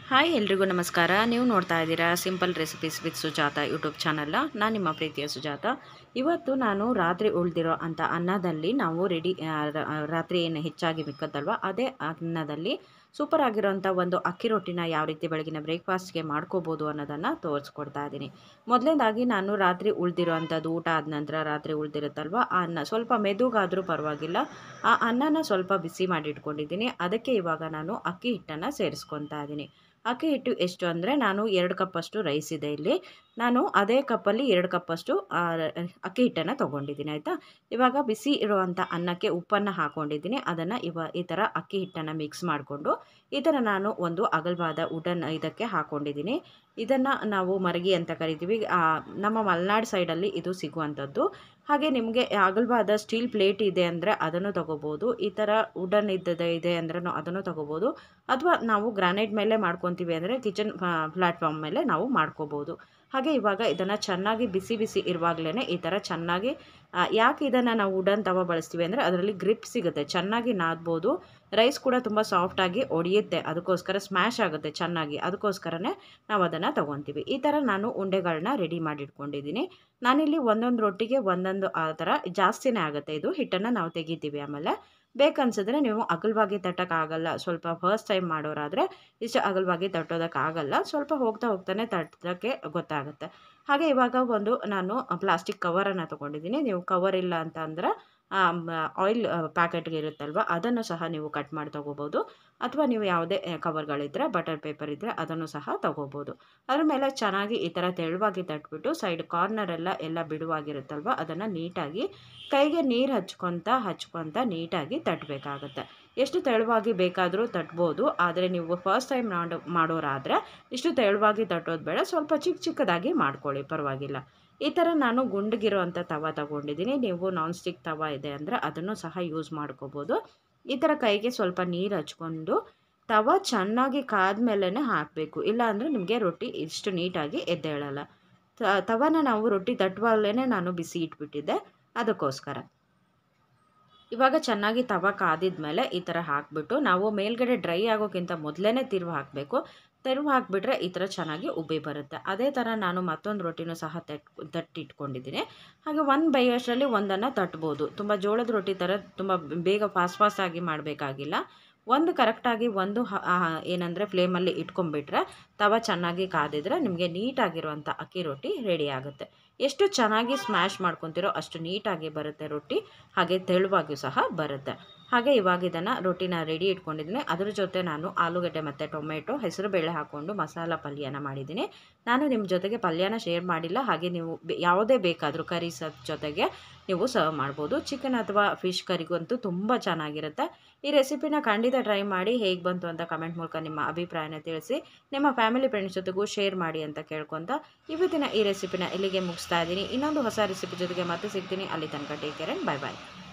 Hi ಎಲ್ರಿಗೂ ನಮಸ್ಕಾರ. ನೀವು ನೋಡ್ತಾ ಇದ್ದೀರಾ simple recipes with Sujata YouTube channel. ನಾನು ನಿಮ್ಮ ಪ್ರೀತಿಯ ಸುಜಾತ. ಇವತ್ತು ನಾನು ರಾತ್ರಿ ಉಳಿದಿರೋ ಅಂಥ ಅನ್ನದಲ್ಲಿ ನಾವು ರಾತ್ರಿ ಏನು ಹೆಚ್ಚಾಗಿ ಮಿಕ್ಕತ್ತಲ್ವ ಅದೇ ಅನ್ನದಲ್ಲಿ ಸೂಪರ್ ಆಗಿರೋಂಥ ಒಂದು ಅಕ್ಕಿ ರೊಟ್ಟಿನ ಯಾವ ರೀತಿ ಬೆಳಗಿನ ಬ್ರೇಕ್ಫಾಸ್ಟ್ಗೆ ಮಾಡ್ಕೋಬೋದು ಅನ್ನೋದನ್ನು ತೋರಿಸ್ಕೊಡ್ತಾ ಇದ್ದೀನಿ. ಮೊದಲನೇದಾಗಿ ನಾನು ರಾತ್ರಿ ಉಳಿದಿರೋ ಅಂಥದ್ದು ಊಟ ಆದ ನಂತರ ರಾತ್ರಿ ಉಳಿದಿರುತ್ತಲ್ವ ಆ ಅನ್ನ ಸ್ವಲ್ಪ ಮೆದುಗಾದರೂ ಪರವಾಗಿಲ್ಲ, ಆ ಅನ್ನನ ಸ್ವಲ್ಪ ಬಿಸಿ ಮಾಡಿ ಇಟ್ಕೊಂಡಿದ್ದೀನಿ. ಅದಕ್ಕೆ ಇವಾಗ ನಾನು ಅಕ್ಕಿ ಹಿಟ್ಟನ್ನು ಸೇರಿಸ್ಕೊತಾ ಇದ್ದೀನಿ. ಅಕ್ಕಿ ಹಿಟ್ಟು ಎಷ್ಟು ಅಂದರೆ ನಾನು 2 ಕಪ್ಪಷ್ಟು ರೈಸ್ ಇದೆ ಇಲ್ಲಿ. ನಾನು ಅದೇ ಕಪ್ಪಲ್ಲಿ 2 ಕಪ್ಪಷ್ಟು ಅಕ್ಕಿ ಹಿಟ್ಟನ್ನು ತೊಗೊಂಡಿದ್ದೀನಿ ಆಯಿತಾ. ಇವಾಗ ಬಿಸಿ ಇರುವಂಥ ಅನ್ನಕ್ಕೆ ಉಪ್ಪನ್ನು ಹಾಕ್ಕೊಂಡಿದ್ದೀನಿ. ಅದನ್ನು ಈ ಥರ ಅಕ್ಕಿ ಹಿಟ್ಟನ್ನು ಮಿಕ್ಸ್ ಮಾಡಿಕೊಂಡು ಈ ಥರ ನಾನು ಒಂದು ಅಗಲವಾದ ವುಡನ್ ಇದಕ್ಕೆ ಹಾಕ್ಕೊಂಡಿದ್ದೀನಿ. ಇದನ್ನು ನಾವು ಮರಗಿ ಅಂತ ಕರಿತೀವಿ. ನಮ್ಮ ಮಲೆನಾಡು ಸೈಡಲ್ಲಿ ಇದು ಸಿಗುವಂಥದ್ದು. ಹಾಗೆ ನಿಮಗೆ ಅಗಲವಾದ ಸ್ಟೀಲ್ ಪ್ಲೇಟ್ ಇದೆ ಅಂದರೆ ಅದನ್ನು ತೊಗೋಬೋದು. ಈ ಥರ ವುಡನ್ ಇದೆ ಅಂದ್ರೆ ಅದನ್ನು ತೊಗೋಬೋದು. ಅಥವಾ ನಾವು ಗ್ರಾನೈಟ್ ಮೇಲೆ ಮಾಡ್ಕೊತೀವಿ ಅಂದರೆ ಕಿಚನ್ ಪ್ಲ್ಯಾಟ್ಫಾರ್ಮ್ ಮೇಲೆ ನಾವು ಮಾಡ್ಕೋಬೋದು. ಹಾಗೆ ಇವಾಗ ಇದನ್ನು ಚೆನ್ನಾಗಿ ಬಿಸಿ ಬಿಸಿ ಇರುವಾಗಲೇ ಈ ಥರ ಚೆನ್ನಾಗಿ ಯಾಕೆ ಇದನ್ನು ನಾವು ವುಡನ್ ತವ ಬಳಸ್ತೀವಿ ಅಂದರೆ ಅದರಲ್ಲಿ ಗ್ರಿಪ್ ಸಿಗುತ್ತೆ, ಚೆನ್ನಾಗಿ ನಾದ್ಬೋದು. ರೈಸ್ ಕೂಡ ತುಂಬ ಸಾಫ್ಟಾಗಿ ಒಡೆಯುತ್ತೆ, ಅದಕ್ಕೋಸ್ಕರ ಸ್ಮ್ಯಾಶ್ ಆಗುತ್ತೆ ಚೆನ್ನಾಗಿ, ಅದಕ್ಕೋಸ್ಕರನೇ ನಾವು ಅದನ್ನು ತೊಗೊತೀವಿ. ಈ ಥರ ನಾನು ಉಂಡೆಗಳನ್ನ ರೆಡಿ ಮಾಡಿಟ್ಕೊಂಡಿದ್ದೀನಿ. ನಾನಿಲ್ಲಿ ಒಂದೊಂದು ರೊಟ್ಟಿಗೆ ಒಂದೊಂದು ಆ ಥರ ಜಾಸ್ತಿನೇ ಆಗುತ್ತೆ. ಇದು ಹಿಟ್ಟನ್ನು ನಾವು ತೆಗಿತೀವಿ. ಆಮೇಲೆ ಬೇಕನ್ಸಿದ್ರೆ ನೀವು ಅಗಲವಾಗಿ ತಟ್ಟೋಕ್ಕಾಗಲ್ಲ, ಸ್ವಲ್ಪ ಫಸ್ಟ್ ಟೈಮ್ ಮಾಡೋರಾದರೆ ಇಷ್ಟು ಅಗಲವಾಗಿ ತಟ್ಟೋದಕ್ಕಾಗಲ್ಲ, ಸ್ವಲ್ಪ ಹೋಗ್ತಾನೆ ತಟ್ಟೋಕ್ಕೆ ಗೊತ್ತಾಗುತ್ತೆ. ಹಾಗೆ ಇವಾಗ ನಾನು ಪ್ಲಾಸ್ಟಿಕ್ ಕವರನ್ನು ತೊಗೊಂಡಿದ್ದೀನಿ. ನೀವು ಕವರ್ ಇಲ್ಲ ಅಂತ ಅಂದ್ರೆ ಆಯಿಲ್ ಪ್ಯಾಕೆಟ್ಗೆ ಇರುತ್ತಲ್ವ ಅದನ್ನು ಸಹ ನೀವು ಕಟ್ ಮಾಡಿ ತೊಗೋಬೋದು. ಅಥವಾ ನೀವು ಯಾವುದೇ ಕವರ್ಗಳಿದ್ದರೆ ಬಟರ್ ಪೇಪರ್ ಇದ್ದರೆ ಅದನ್ನು ಸಹ ತೊಗೋಬೋದು. ಅದ್ರ ಮೇಲೆ ಚೆನ್ನಾಗಿ ಈ ಥರ ತೆಳುವಾಗಿ ತಟ್ಬಿಟ್ಟು ಸೈಡ್ ಕಾರ್ನರೆಲ್ಲ ಬಿಡುವಾಗಿರುತ್ತಲ್ವ ಅದನ್ನು ನೀಟಾಗಿ ಕೈಗೆ ನೀರು ಹಚ್ಕೊತ ನೀಟಾಗಿ ತಟ್ಟಬೇಕಾಗತ್ತೆ. ಎಷ್ಟು ತೆಳುವಾಗಿ ಬೇಕಾದರೂ ತಟ್ಬೋದು, ಆದರೆ ನೀವು ಫಸ್ಟ್ ಟೈಮ್ ಮಾಡೋರಾದರೆ ಇಷ್ಟು ತೆಳುವಾಗಿ ತಟ್ಟೋದು ಬೇಡ, ಸ್ವಲ್ಪ ಚಿಕ್ಕದಾಗಿ ಮಾಡ್ಕೊಳ್ಳಿ, ಪರವಾಗಿಲ್ಲ. ಈ ಥರ ನಾನು ಗುಂಡಿಗಿರೋ ಅಂಥ ತವ ತಗೊಂಡಿದ್ದೀನಿ. ನೀವು ನಾನ್ ಸ್ಟಿಕ್ ತವ ಇದೆ ಅಂದರೆ ಅದನ್ನು ಸಹ ಯೂಸ್ ಮಾಡ್ಕೋಬೋದು. ಈ ಥರ ಕೈಗೆ ಸ್ವಲ್ಪ ನೀರು ಹಚ್ಕೊಂಡು ತವ ಚೆನ್ನಾಗಿ ಕಾದ್ಮೇಲೆ ಹಾಕಬೇಕು, ಇಲ್ಲಾಂದರೆ ನಿಮಗೆ ರೊಟ್ಟಿ ಇಷ್ಟು ನೀಟಾಗಿ ಎದ್ದೇಳಲ್ಲ. ತವನ ನಾವು ರೊಟ್ಟಿ ತಟ್ಟುವಾಗಲೇ ನಾನು ಬಿಸಿ ಇಟ್ಬಿಟ್ಟಿದ್ದೆ, ಅದಕ್ಕೋಸ್ಕರ. ಇವಾಗ ಚೆನ್ನಾಗಿ ತವ ಕಾದಿದ್ಮೇಲೆ ಈ ಥರ ಹಾಕಿಬಿಟ್ಟು ನಾವು ಮೇಲ್ಗಡೆ ಡ್ರೈ ಆಗೋಕ್ಕಿಂತ ಮೊದಲೇ ತಿರುವು ಹಾಕಬೇಕು. ತಿರುವು ಹಾಕಿಬಿಟ್ರೆ ಈ ಥರ ಚೆನ್ನಾಗಿ ಉಬ್ಬಿ ಬರುತ್ತೆ. ಅದೇ ಥರ ನಾನು ಮತ್ತೊಂದು ರೊಟ್ಟಿನೂ ಸಹ ತಟ್ಟಿಟ್ಕೊಂಡಿದ್ದೀನಿ. ಹಾಗೆ ಒಂದು ಬೈಯಷ್ಟರಲ್ಲಿ ಒಂದನ್ನು ತಟ್ಬೋದು. ತುಂಬ ಜೋಳದ ರೊಟ್ಟಿ ಥರ ತುಂಬ ಬೇಗ ಫಾಸ್ಟಾಗಿ ಮಾಡಬೇಕಾಗಿಲ್ಲ. ಒಂದು ಕರೆಕ್ಟಾಗಿ ಏನಂದರೆ ಫ್ಲೇಮಲ್ಲಿ ಇಟ್ಕೊಂಡ್ಬಿಟ್ರೆ ತವ ಚೆನ್ನಾಗಿ ಕಾದಿದ್ರೆ ನಿಮಗೆ ನೀಟಾಗಿರುವಂಥ ಅಕ್ಕಿ ರೊಟ್ಟಿ ರೆಡಿ ಆಗುತ್ತೆ. ಎಷ್ಟು ಚೆನ್ನಾಗಿ ಸ್ಮ್ಯಾಶ್ ಮಾಡ್ಕೊತೀರೋ ಅಷ್ಟು ನೀಟಾಗಿ ಬರುತ್ತೆ ರೊಟ್ಟಿ, ಹಾಗೆ ತೆಳುವಾಗಿಯೂ ಸಹ ಬರುತ್ತೆ. ಹಾಗೆ ಇವಾಗ ಇದನ್ನು ರೊಟ್ಟಿನ ರೆಡಿ ಇಟ್ಕೊಂಡಿದ್ದೀನಿ. ಅದ್ರ ಜೊತೆ ನಾನು ಆಲೂಗಡ್ಡೆ ಮತ್ತು ಟೊಮೆಟೊ ಹೆಸರುಬೇಳೆ ಹಾಕ್ಕೊಂಡು ಮಸಾಲ ಪಲ್ಯನ ಮಾಡಿದ್ದೀನಿ. ನಾನು ನಿಮ್ಮ ಜೊತೆಗೆ ಪಲ್ಯನ ಶೇರ್ ಮಾಡಿಲ್ಲ. ಹಾಗೆ ನೀವು ಯಾವುದೇ ಬೇಕಾದರೂ ಕರಿ ಜೊತೆಗೆ ನೀವು ಸರ್ವ್ ಮಾಡ್ಬೋದು. ಚಿಕನ್ ಅಥವಾ ಫಿಶ್ ಕರಿಗಂತೂ ತುಂಬ ಚೆನ್ನಾಗಿರುತ್ತೆ. ಈ ರೆಸಿಪಿನ ಖಂಡಿತ ಟ್ರೈ ಮಾಡಿ, ಹೇಗೆ ಬಂತು ಅಂತ ಕಮೆಂಟ್ ಮೂಲಕ ನಿಮ್ಮ ಅಭಿಪ್ರಾಯನ ತಿಳಿಸಿ. ನಿಮ್ಮ ಫ್ಯಾಮಿಲಿ ಫ್ರೆಂಡ್ಸ್ ಜೊತೆಗೂ ಶೇರ್ ಮಾಡಿ ಅಂತ ಕೇಳ್ಕೊತ ಇವತ್ತಿನ ಈ ರೆಸಿಪಿನ ಇಲ್ಲಿಗೆ ಮುಗಿಸ್ತಾ ಇದ್ದೀನಿ. ಇನ್ನೊಂದು ಹೊಸ ರೆಸಿಪಿ ಜೊತೆಗೆ ಮತ್ತೆ ಸಿಗ್ತೀನಿ. ಅಲ್ಲಿ ತನಕ take care and bye bye.